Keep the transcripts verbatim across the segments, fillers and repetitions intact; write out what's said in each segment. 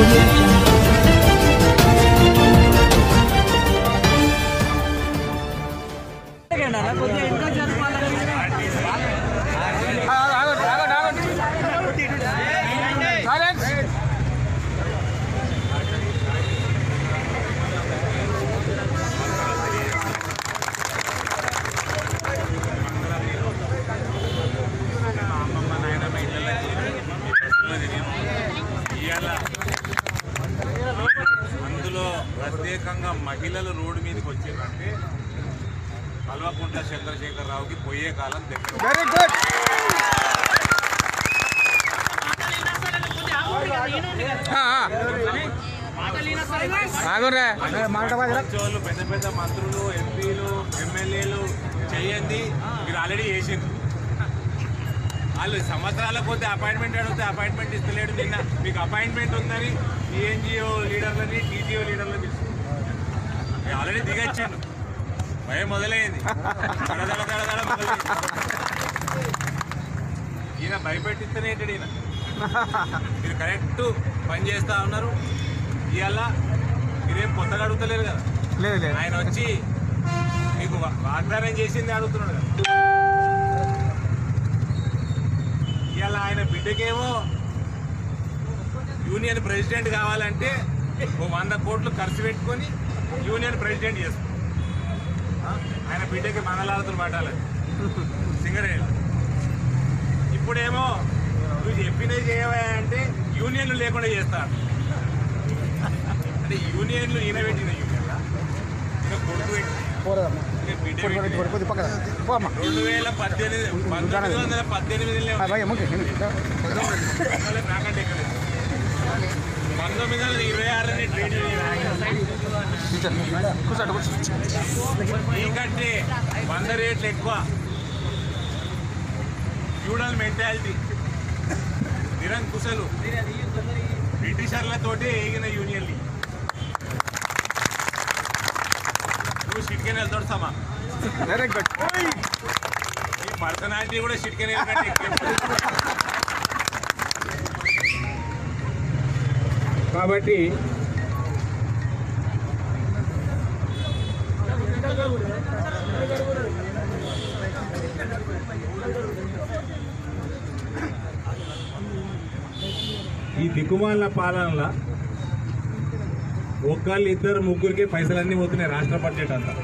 audio jungle. అందులో ప్రత్యేకంగా మహిళలు రోడ్డు మీదకి వచ్చారంటే కల్వకుంట్ల చంద్రశేఖరరావుకి పోయే కాలం దగ్గర. Very good. పెద్ద పెద్ద మంత్రులు, ఎంపీలు, ఎమ్మెల్యేలు చేయండి, మీరు ఆల్రెడీ చేసిండ్రు. వాళ్ళు సంవత్సరాల కొద్ది అపాయింట్మెంట్ అడిగితే అపాయింట్మెంట్ ఇస్తలేడు. నిన్న మీకు అపాయింట్మెంట్ ఉందని టీఎన్జిఓ లీడర్లని, టీజీఓ లీడర్లని తీసుకున్నారు. ఆల్రెడీ దిగొచ్చాను, భయం మొదలైంది. దడదడ దడదడ మొదలైంది. ఈయన భయపెట్టిస్తేనే ఏంటండి ఈయన. మీరు కరెక్ట్ పని చేస్తూ ఉన్నారు. ఇవాళ మీరేం కొత్తగా అడుగుతలేరు కదా. ఆయన వచ్చి మీకు వాగ్దానం చేసింది అడుగుతున్నాడు కదా. ఇవాళ ఆయన బిడ్డకేమో యూనియన్ ప్రెసిడెంట్ కావాలంటే ఓ వంద కోట్లు ఖర్చు పెట్టుకొని యూనియన్ ప్రెసిడెంట్ చేస్తాం. ఆయన బిడ్డకి మంగళారతులు పట్టాలి సింగరేణి. ఇప్పుడేమో నువ్వు చెప్పినవి చేయవా అంటే యూనియన్లు లేకుండా చేస్తాడు. అంటే యూనియన్లు ఈయన పెట్టిన యూనియన్లా ఈయన కొడుకు పెట్టిన రెండు వేల పద్దెనిమిది పంతొమ్మిది వందల పద్దెనిమిదిలో పంతొమ్మిది వందల ఇరవై ఆరుని ట్రేడ్ మీకంటే వంద రేట్లు ఎక్కువ. ఫ్యూడల్ మెంటాలిటీ, నిరంకుశలు, బ్రిటిషర్లతోటే ఎగిన యూనియన్లు. నువ్వు సిట్కెన్ వెళ్తాడు సమా. Very good. ఈ పర్సనాలిటీ కూడా సిట్కెన్ వెళ్ళకంటే కాబట్టి ఈ దిక్కుమాల పాలనలో ఒక్కళ్ళు ఇద్దరు ముగ్గురికి పైసలన్నీ పోతున్నాయి. రాష్ట్ర బడ్జెట్ అంతా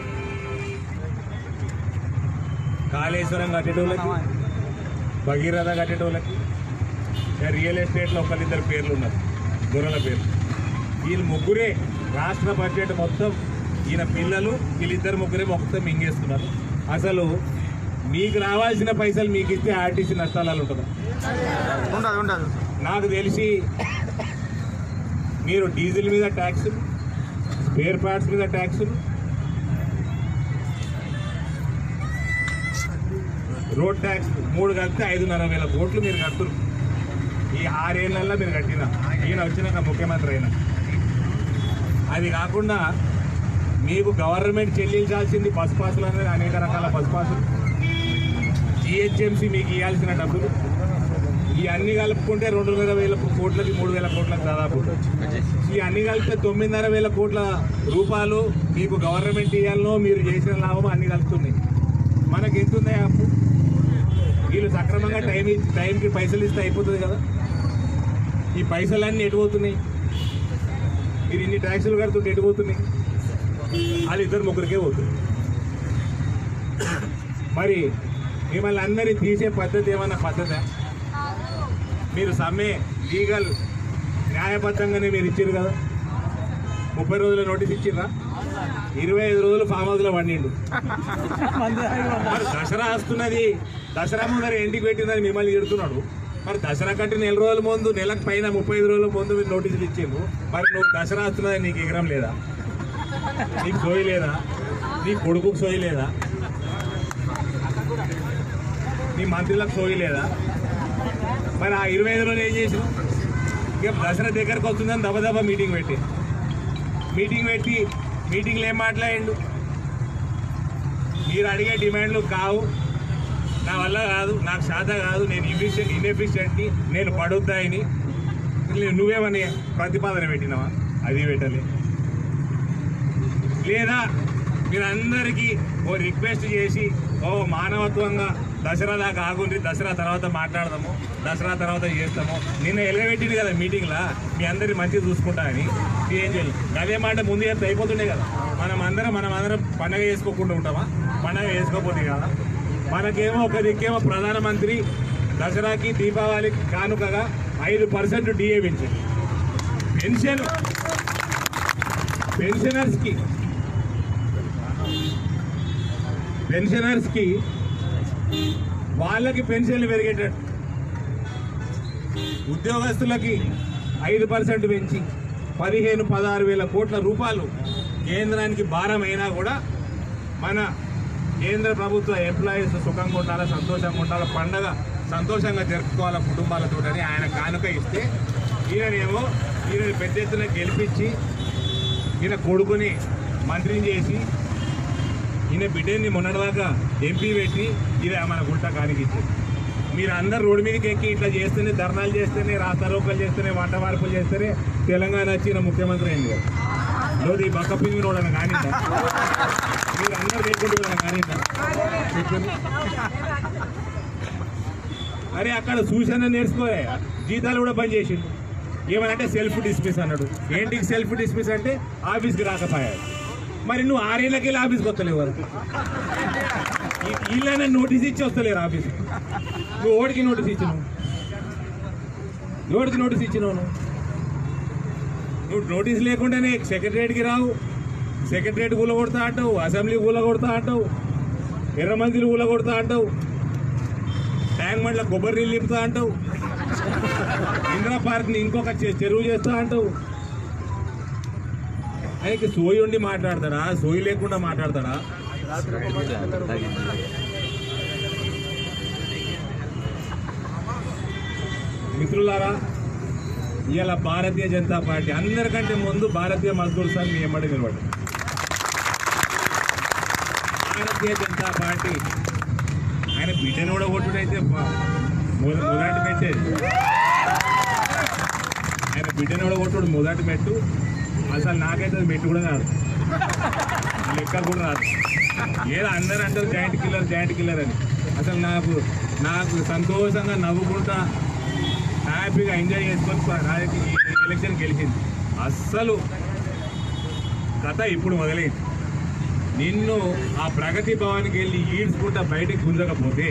కాళేశ్వరం కట్టేటోళ్ళకి, భగీరథ కట్టేటోళ్ళకి, రియల్ ఎస్టేట్లో ఒకళ్ళిద్దరు పేర్లు ఉన్నారు, దొరల పేర్లు. వీళ్ళు ముగ్గురే రాష్ట్ర బడ్జెట్ మొత్తం. ఈయన పిల్లలు వీళ్ళిద్దరు ముగ్గురే మొత్తం మింగేస్తున్నారు. అసలు మీకు రావాల్సిన పైసలు మీకు ఇస్తే ఆర్టీసీ నష్టాలు ఉంటుందా? ఉండదు ఉండదు. నాకు తెలిసి మీరు డీజిల్ మీద ట్యాక్సులు, స్పేర్ పార్ట్స్ మీద ట్యాక్సులు, రోడ్ ట్యాక్స్ మూడు కలిపితే ఐదున్నర వేల కోట్లు మీరు కడుతున్నారు. ఈ ఆరేళ్లలో మీరు కట్టిన ఈయన వచ్చినాక ముఖ్యమంత్రి అయినా. అది కాకుండా మీకు గవర్నమెంట్ చెల్లించాల్సింది బస్ పాసులు అనేది అనేక రకాల బస్ పాసులు, జిహెచ్ఎంసీ మీకు ఇవ్వాల్సిన డబ్బులు, ఈ అన్ని కలుపుకుంటే రెండున్నర వేల కోట్లకి మూడు వేల కోట్లకు దాదాపు. ఈ అన్ని కలిపితే తొమ్మిదిన్నర వేల కోట్ల రూపాయలు మీకు గవర్నమెంట్ ఇవ్వాలనో మీరు చేసిన లాభం అన్ని కలుపుతున్నాయి. మనకి ఎంత ఉన్నాయి అప్పు? వీళ్ళు సక్రమంగా టైం టైంకి పైసలు ఇస్తే అయిపోతుంది కదా. ఈ పైసలన్నీ ఎటుపోతున్నాయి? మీరు ఇన్ని ట్యాక్సులు కడుతుంటే ఎటుపోతున్నాయి? వాళ్ళు ఇద్దరు ముగ్గురికే పోతుంది. మరి మిమ్మల్ని అందరినీ తీసే పద్ధతి ఏమన్నా పద్ధత? మీరు సమ్మె లీగల్ న్యాయబద్ధంగానే మీరు ఇచ్చారు కదా. ముప్పై రోజుల నోటీస్ ఇచ్చిర్రా? ఇరవై ఐదు రోజులు ఫామ్ హౌస్లో పండిండు. మరి దసరా వస్తున్నది, దసరా ముందర ఇంటికి పెట్టిందని మిమ్మల్ని తిడుతున్నాడు. మరి దసరా కంటే నెల రోజుల ముందు, నెలకు పైన ముప్పై ఐదు రోజుల ముందు మీరు నోటీసులు ఇచ్చిండ్రు. మరి నువ్వు దసరా వస్తున్నది నీకు ఎగరం లేదా? నీకు సోయి లేదా? నీ కొడుకుకు సోయి లేదా? నీ మంత్రులకు సోయి లేదా? మరి ఆ ఇరవై ఐదు రోజులు ఏం చేసినావు? ఇక దసరా దగ్గరకు వస్తుందని దబ దబా మీటింగ్ పెట్టి మీటింగ్ పెట్టి మీటింగ్లో ఏం మాట్లాడిండు? మీరు అడిగే డిమాండ్లు కావు, నా వల్ల కాదు, నాకు శాత కాదు, నేను ఇన్ఎఫిషియెంట్ ఇన్ఎఫిషియెంట్ని, నేను పడుద్దాయని నువ్వేమని ప్రతిపాదన పెట్టినావా? అది పెట్టలే. లేదా మీరందరికీ ఓ రిక్వెస్ట్ చేసి ఓ మానవత్వంగా దసరా దాకా ఆగుండి దసరా తర్వాత మాట్లాడదాము, దసరా తర్వాత చేస్తాము. నిన్న ఎలగబెట్టింది కదా మీటింగ్లో, మీ అందరినీ మంచిగా చూసుకుంటా అని. ఏం చేయాలి? అదే మాట ముందు చెప్తే అయిపోతుండే కదా. మనం అందరం మనం అందరం పండగ చేసుకోకుండా ఉంటామా? పండగ చేసుకోకపోతే కదా. మనకేమో ఒక దిక్కేమో ప్రధానమంత్రి దసరాకి దీపావళికి కానుకగా ఐదు పర్సెంట్ డిఏ పెంచింది. పెన్షన్ పెన్షనర్స్కి పెన్షనర్స్కి వాళ్ళకి పెన్షన్లు పెరిగేటట్టు, ఉద్యోగస్తులకి ఐదు పర్సెంట్ పెంచి పదిహేను పదహారు వేల కోట్ల రూపాయలు కేంద్రానికి భారం అయినా కూడా మన కేంద్ర ప్రభుత్వ ఎంప్లాయీస్ సుఖంగా ఉండాలా, సంతోషంగా ఉండాలా, పండగ సంతోషంగా జరుపుకోవాలా కుటుంబాలతో అని ఆయన కానుక ఇస్తే ఈయనేమో ఈయన పెద్ద ఎత్తున గెలిపించి ఈయన కొడుకుని మంత్రిని చేసి ఈయన బిడ్డని మొన్నటిదాకా ఎంపీ పెట్టి ఇది మన గుంట కానికిచ్చింది. మీరు అందరు రోడ్డు మీదకి ఎక్కి ఇట్లా చేస్తేనే, ధర్నాలు చేస్తేనే, రాస్తారోకలు చేస్తేనే, వంట మార్పులు చేస్తేనే తెలంగాణ వచ్చిన ముఖ్యమంత్రి అయింది కదా. రోజు ఈ బక్క పింగి రోడ్ అని కానిద్దా? మీరు అందరు లేకుంటున్నా కానిద్దా? అరే అక్కడ సూచన నేర్చుకోలే, జీతాలు కూడా బంద్ చేసిండు. ఏమనంటే సెల్ఫ్ డిస్మిస్ అన్నాడు. ఏంటికి సెల్ఫ్ డిస్మిస్ అంటే ఆఫీస్కి రాకపోయాడు. మరి నువ్వు ఆరేళ్ళకి వెళ్ళి ఆఫీస్కి వస్తలేవు కదా, వీళ్ళైనా నోటీస్ ఇచ్చి వస్తలేరు ఆఫీస్కి. నువ్వు ఓడికి నోటీస్ ఇచ్చినావు, ఓడికి నోటీస్ ఇచ్చినావు. నువ్వు నువ్వు నోటీస్ లేకుండానే సెక్రటరేట్కి రావు, సెక్రటరేట్ ఊళ్ళ కొడతా అంటావు, అసెంబ్లీ ఊళ్ళ కొడతా అంటావు, ఎర్రమందిని ఊళ్ళ కొడతా అంటావు, ట్యాంక్ బండ్ల కొబ్బరి నీళ్ళు నింపుతా అంటావు, ఇందిరా పార్క్ని ఇంకొక చెరువు చేస్తా అంటావు. ఆయనకి సోయి ఉండి మాట్లాడతాడా, సోయి లేకుండా మాట్లాడతాడా? మిత్రులారా, ఇవాళ భారతీయ జనతా పార్టీ అందరికంటే ముందు భారతీయ మజ్దూర్ సంఘ్ మీ ఎమ్మడి నిలబడి భారతీయ జనతా పార్టీ ఆయన బిడ్డను కూడా కొట్టుడైతే మొదటి మెట్టేది. ఆయన బిడ్డను కూడా కొట్టుడు మొదటి మెట్టు. అసలు నాకైతే మెట్టు కూడా రాదు, లెక్క కూడా రాదు. ఏదో అందరూ అంటారు జాయింట్ కిల్లర్ జాయింట్ కిల్లర్ అని. అసలు నాకు నాకు సంతోషంగా నవ్వుకుంటా హ్యాపీగా ఎంజాయ్ చేసుకొని రాజకీయ ఎలక్షన్ గెలిచింది. అస్సలు కథ ఇప్పుడు మొదలైంది. నిన్ను ఆ ప్రగతి భవన్కి వెళ్ళి ఈడ్చుకుంటా బయటకు గుంజకపోతే,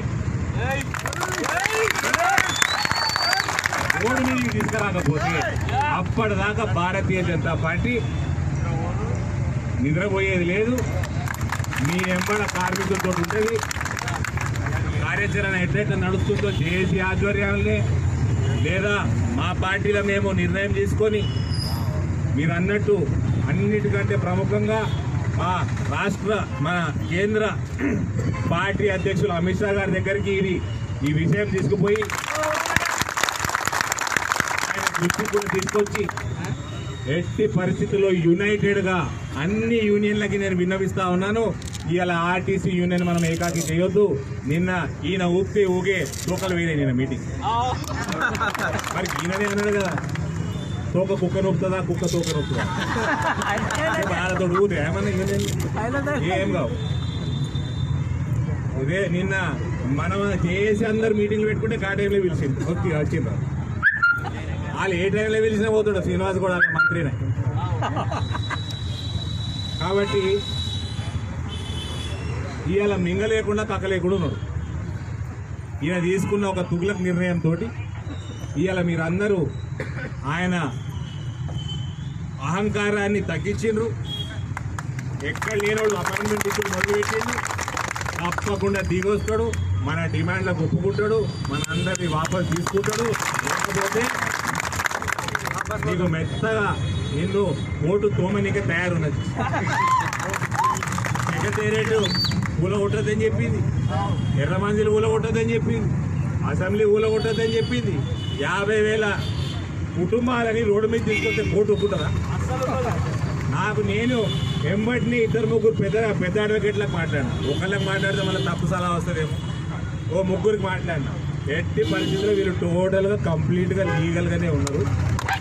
ఓడి మీదకి తీసుకురాకపోతే అప్పటిదాకా భారతీయ జనతా పార్టీ నిద్రపోయేది లేదు. మీ ఎంబడ కార్మికులతో ఉంటుంది. కార్యాచరణ ఎట్లయితే నడుస్తుందో జేఏసీ ఆధ్వర్యాలనే లేదా మా పార్టీలో మేము నిర్ణయం తీసుకొని మీరు అన్నట్టు అన్నిటికంటే ప్రముఖంగా మా రాష్ట్ర మన కేంద్ర పార్టీ అధ్యక్షులు అమిత్ షా గారి దగ్గరికి ఇది ఈ విషయం తీసుకుపోయి ఆయన దృష్టికి కూడా తీసుకొచ్చి ఎట్టి పరిస్థితుల్లో యునైటెడ్గా అన్ని యూనియన్లకి నేను విన్నవిస్తా ఉన్నాను. ఇవాళ ఆర్టీసీ యూనియన్ మనం ఏకాకి చేయొద్దు. నిన్న ఈయన ఊపితే ఊగే తోకలు వేరే నిన్న మీటింగ్. మరి ఈయననే అన్నాడు కదా, తోక కుక్క నొప్పుతుందా, కుక్క తోక నొప్పుతుందా? వాళ్ళతో ఊతే ఏమన్నా యూనియన్ ఏం కావు. ఇదే నిన్న మనం చేసి అందరు మీటింగ్లు పెట్టుకుంటే కా టైంలో పిలిచింది వచ్చి వచ్చిండ్రు. వాళ్ళు ఏ టైంలో పిలిచినా పోతాడు శ్రీనివాస్ కూడా మంత్రినే. కాబట్టి ఇవాళ మింగ లేకుండా కక్క లేకుండా ఉన్నాడు. ఈయన తీసుకున్న ఒక తుగ్లక్ నిర్ణయంతో ఇవాళ మీరందరూ ఆయన అహంకారాన్ని తగ్గించిండ్రు. ఎక్కడ లేనోడు అపాయింట్మెంట్ ఇచ్చి మొదలుపెట్టిండు. తప్పకుండా దిగొస్తాడు, మన డిమాండ్లకు ఒప్పుకుంటాడు, మన అందరినీ వాపసు తీసుకుంటాడు. లేకపోతే నీకు మెత్తగా నిన్ను ఓటు తోమనికే తయారున్నది. సెక్రటేరియట్ ఊల కొట్టద్దని చెప్పింది, ఎర్రమందిలు ఊల కొట్టద్దని చెప్పింది, అసెంబ్లీ ఊల కొట్టద్దని చెప్పింది. యాభై వేల కుటుంబాలని రోడ్డు మీద తీసుకొస్తే కోర్టు ఒప్పుకుంటారా? నాకు నేను ఎంబటిని ఇద్దరు ముగ్గురు పెద్ద పెద్ద అడ్వకేట్లకు మాట్లాడినా. ఒకళ్ళకి మాట్లాడితే మళ్ళీ తప్పు సలహా వస్తుందేమో. ఓ ముగ్గురికి మాట్లాడినా. ఎట్టి పరిస్థితుల్లో వీళ్ళు టోటల్గా కంప్లీట్గా లీగల్గానే ఉన్నారు.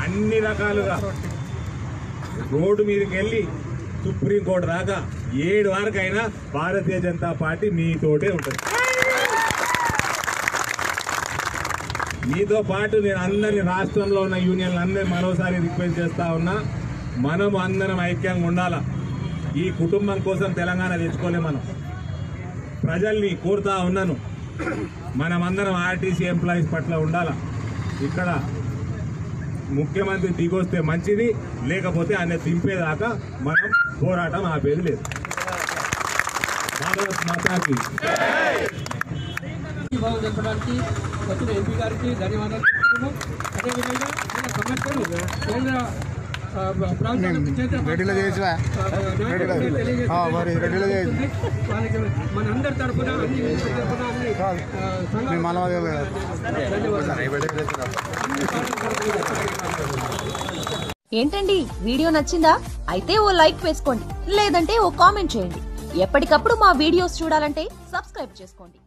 అన్ని రకాలుగా రోడ్డు మీదకి వెళ్ళి సుప్రీంకోర్టు దాకా ఏడు వరకైనా భారతీయ జనతా పార్టీ మీతోటే ఉంటుంది. మీతో పాటు నేను అందరి రాష్ట్రంలో ఉన్న యూనియన్లు అందరి మరోసారి రిక్వెస్ట్ చేస్తా ఉన్నా, మనం అందరం ఐక్యంగా ఉండాలా. ఈ కుటుంబం కోసం తెలంగాణ తెచ్చుకోలే, మనం ప్రజల్ని కోరుతా ఉన్నాను, మనమందరం ఆర్టీసీ ఎంప్లాయీస్ పట్ల ఉండాలా. ఇక్కడ ముఖ్యమంత్రి దిగొస్తే మంచిది, లేకపోతే ఆయన దింపేదాకా మనం పోరాటం ఆపేది లేదు. భారత్ మాతాకి భావం తెలపడానికి వచ్చిన ఎంపీ గారికి ధన్యవాదాలు చెప్తున్నాము. అదేవిధంగా మన సమస్యలు కేంద్ర ఆ, ప్రాంతాలకు కేంద్ర రెడీలో చేయొచ్చువా? నాయకులకు తెలియజేసి ఆ, మరి రెడీలో చేయొచ్చు. వాళ్ళకి మనందరి తరఫున అన్ని యూనిట్ల తరఫున అన్ని ఆ, సంఘాల మనవాళ్ళు ఏంటండి వీడియో నచ్చిందా? అయితే ఓ లైక్ వేసుకోండి, లేదంటే ఓ కామెంట్ చేయండి. ఎప్పటికప్పుడు మా వీడియోస్ చూడాలంటే సబ్స్క్రైబ్ చేసుకోండి.